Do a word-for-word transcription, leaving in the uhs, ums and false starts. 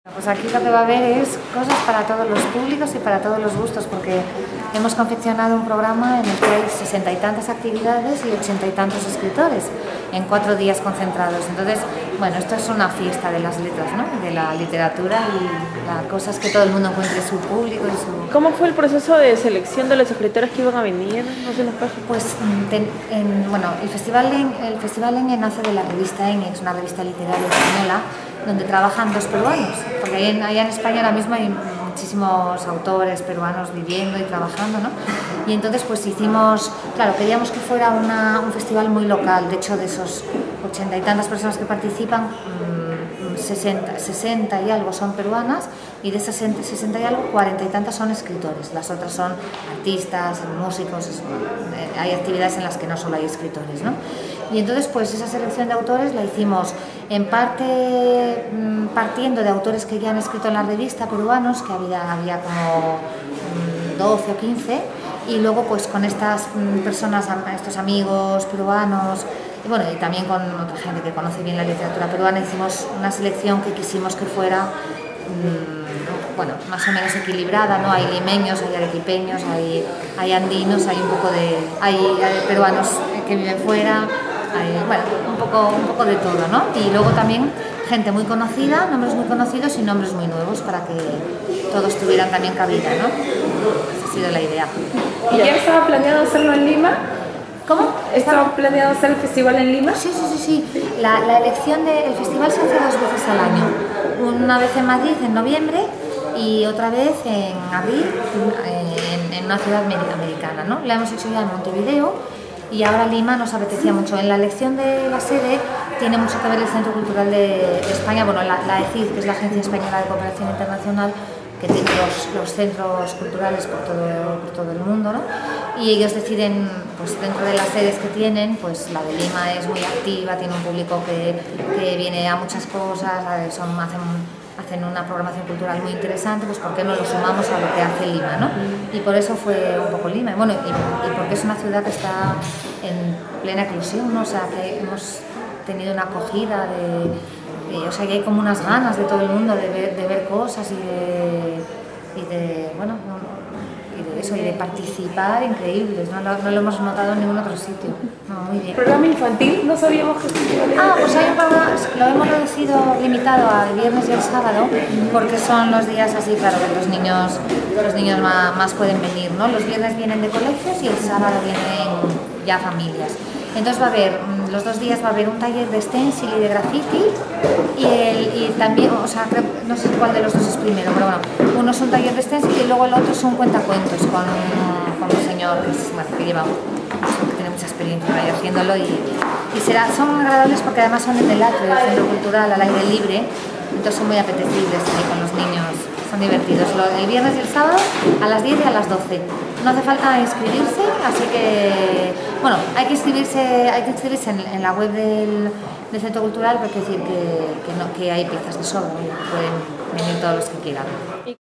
Pues aquí lo que va a haber es cosas para todos los públicos y para todos los gustos, porque hemos confeccionado un programa en el que hay sesenta y tantas actividades y ochenta y tantos escritores en cuatro días concentrados. Entonces, bueno, esto es una fiesta de las letras, ¿no? De la literatura, y la cosa es que todo el mundo encuentre su público y su... ¿Cómo fue el proceso de selección de los escritores que iban a venir? No sé, nos pasa. Pues, ten, en, bueno, el Festival Enge, el Festival Enge nace de la revista Enge, es una revista literaria española, donde trabajan dos peruanos, porque allá en, allá en España ahora mismo hay muchísimos autores peruanos viviendo y trabajando, ¿no? Y entonces pues hicimos, claro, queríamos que fuera una, un festival muy local. De hecho, de esos ochenta y tantas personas que participan, sesenta, sesenta y algo son peruanas, y de esas sesenta y algo, cuarenta y tantas son escritores. Las otras son artistas, músicos, hay actividades en las que no solo hay escritores, ¿no? Y entonces pues esa selección de autores la hicimos en parte mmm, partiendo de autores que ya han escrito en la revista, peruanos, que había, había como mmm, doce o quince, y luego pues con estas mmm, personas, estos amigos peruanos, y bueno, y también con otra gente que conoce bien la literatura peruana, hicimos una selección que quisimos que fuera mmm, bueno, más o menos equilibrada, ¿no? Hay limeños, hay arequipeños, hay, hay andinos, hay un poco de, hay, hay peruanos que viven fuera, hay, bueno, un poco, un poco de todo, ¿no? Y luego también gente muy conocida, nombres muy conocidos y nombres muy nuevos, para que todos tuvieran también cabida, ¿no? Esa ha sido la idea. ¿Y ya estaba planeado hacerlo en Lima? ¿Cómo? ¿Estaba planeado hacer el festival en Lima? Sí, sí, sí, sí. La, la elección del festival se hace dos veces al año. Una vez en Madrid en noviembre y otra vez en abril en, en una ciudad americana, ¿no? La hemos hecho ya en Montevideo y ahora Lima nos apetecía mucho. En la elección de la sede tiene mucho que ver el Centro Cultural de, de España, bueno, la, la E C I D, que es la Agencia Española de Cooperación Internacional, que tiene los, los centros culturales por todo, por todo el mundo, ¿no? Y ellos deciden, pues dentro de las sedes que tienen, pues la de Lima es muy activa, tiene un público que, que viene a muchas cosas, son, hacen, hacen una programación cultural muy interesante, pues ¿por qué no lo sumamos a lo que hace Lima, ¿no? Y por eso fue un poco Lima, y bueno, y, y porque es una ciudad que está en plena eclosión, ¿no? O sea, que hemos tenido una acogida de... o sea, que hay como unas ganas de todo el mundo de ver, de ver cosas y de, y de, bueno, y de eso, y de participar increíbles, ¿no? No, no lo hemos notado en ningún otro sitio. No, muy bien. ¿Programa infantil? No sabíamos que... Ah, pues hay un programa, lo hemos reducido, limitado al viernes y al sábado, porque son los días así, claro, que los niños, los niños más, más pueden venir, ¿no? Los viernes vienen de colegios y el sábado vienen ya familias. Entonces va a haber, los dos días va a haber un taller de stencil y de graffiti, y, el, y también, o sea, creo, no sé cuál de los dos es primero, pero bueno, uno es un taller de stencil y luego el otro es un cuentacuentos con, con un señor que, es, bueno, que lleva, que tiene mucha experiencia ahí haciéndolo, y, y será, son agradables porque además son en el atrio del Centro Cultural, al aire libre, entonces son muy apetecibles ahí con los niños. Son divertidos, el viernes y el sábado a las diez y a las doce. No hace falta inscribirse, así que, bueno, hay que inscribirse, hay que inscribirse en, en la web del, del Centro Cultural, porque decir que, que, no, que hay plazas de sobra, pueden venir todos los que quieran.